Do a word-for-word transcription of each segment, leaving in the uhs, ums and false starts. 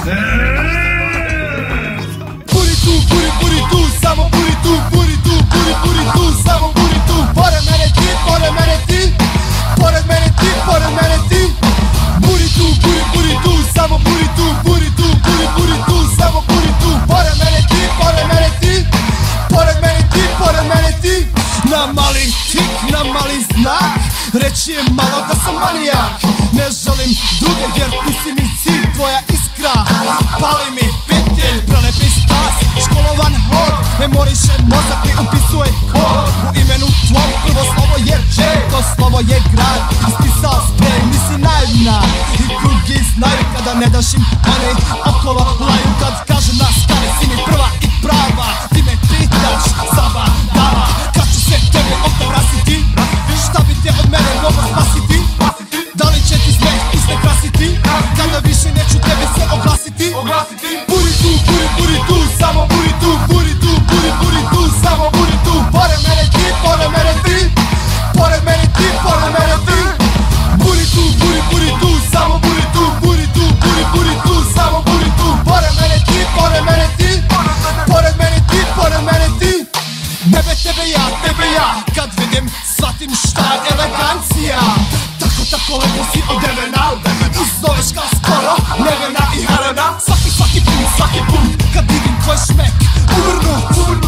Buri tu, buri, buri tu, samo buri tu, buri tu, buri, buri tu, samo buri tu. Pored mene ti, pored mene ti, pored mene ti, pored mene ti. Buri tu, buri, buri tu, samo buri tu, buri tu, buri, buri tu, samo buri tu. Pored mene ti, pored mene ti, pored mene ti, pored mene ti. Na mali tik, na mali znak, reći je malo da sam manijak. Ne želim druge jer ti si mi cilj, tvoja iskra pali mi petelj, prelepi stas, školovan hod, memoriše mozak i upisuje kod. U imenu tvom prvo slovo je J, to slovo je grad, ispisao sprej, nisi naivna. I drugi znaju kada ne daš im, oni okolo laju kad kažu nas stari si mi prva i prava. Ti me pitaš zaba dava, kad ću se tebe obrasiti, šta bi te od mene mogo spasiti? Da li će ti smeh iste krasiti, kada više neću tebe se oglasiti? Buri tu, buri, buri tu, samo buri tu, buri tu, buri, buri tu, samo buri tu. Pored mene ti, pored mene ti, pored mene ti, pored mene ti. Buri tu, buri, buri tu, samo buri tu, buri tu, buri, buri tu, samo buri tu. Pored mene ti, pored mene ti, pored mene ti, pored mene ti. Tebe, tebe ja, tebe ja, kad vidim shvatim šta je elegancija. Tako, tako lepo si odevena, izdoješ kao skoro Nevena i Helena. Svaki, svaki put, svaki put, kad vidim tvoj šmek uvrnut.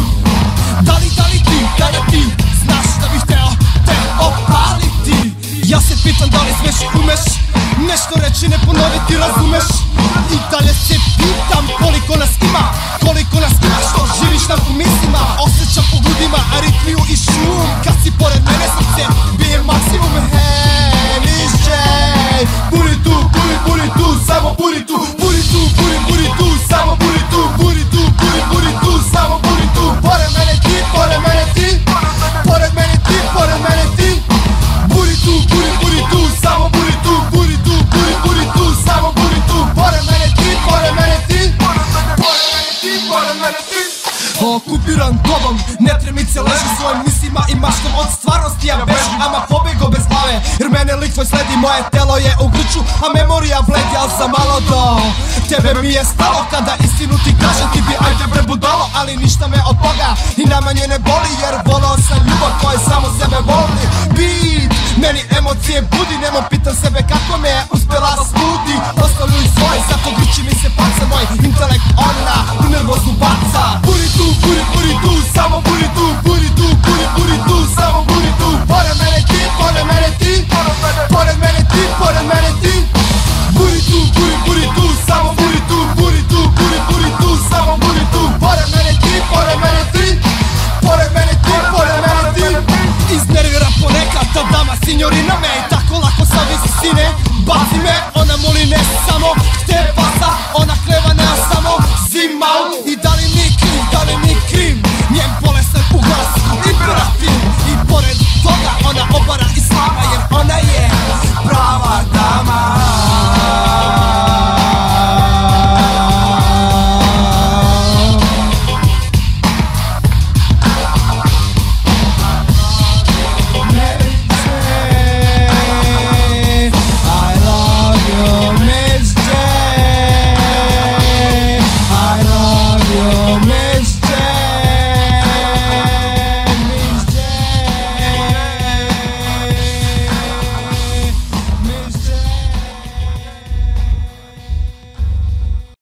Da li, da li ti, da li ti, znaš da bih hteo te opaliti? Ja se pitam da li smeš i umeš nešto reći, ne ponoviti, razumeš? I dalje se pitam koliko nas ima, koliko nas ima, što živiš nam u mislima. Osjećam po grudima aritmiju i šum, kad si pored mene srce bije maksimum. Hej, nišće, buri tu, buri, buri tu, samo buri tu, buri tu, buri, buri tu, samo buri tu, buri tu, buri, buri tu, samo buri tu. Pored mene ti, pored mene ti, pored mene ti, pored mene ti. Buri tu, buri, buri tu, samo buri tu, buri tu, buri, buri tu, samo buri tu. Pored mene ti, pored mene ti, pored mene ti, pored mene ti. Okupiran tobom, netremice leži svojim mislima i maštom od stvarnosti ja bežim, ama pobego bez glave, jer mene lik tvoj sledi, moje telo je u grču, a memorija bledi, al za malo do tebe mi je stalo. Kada istinu ti kažem ti bi ajde bre budalo, ali ništa me od toga i najmanje ne boli, jer volao sam ljubav koja samo sebe voli. Beat, meni emocije budi, nemo pitam sebe kako me je uspela studi. Ostavljuj svoj, zato grčim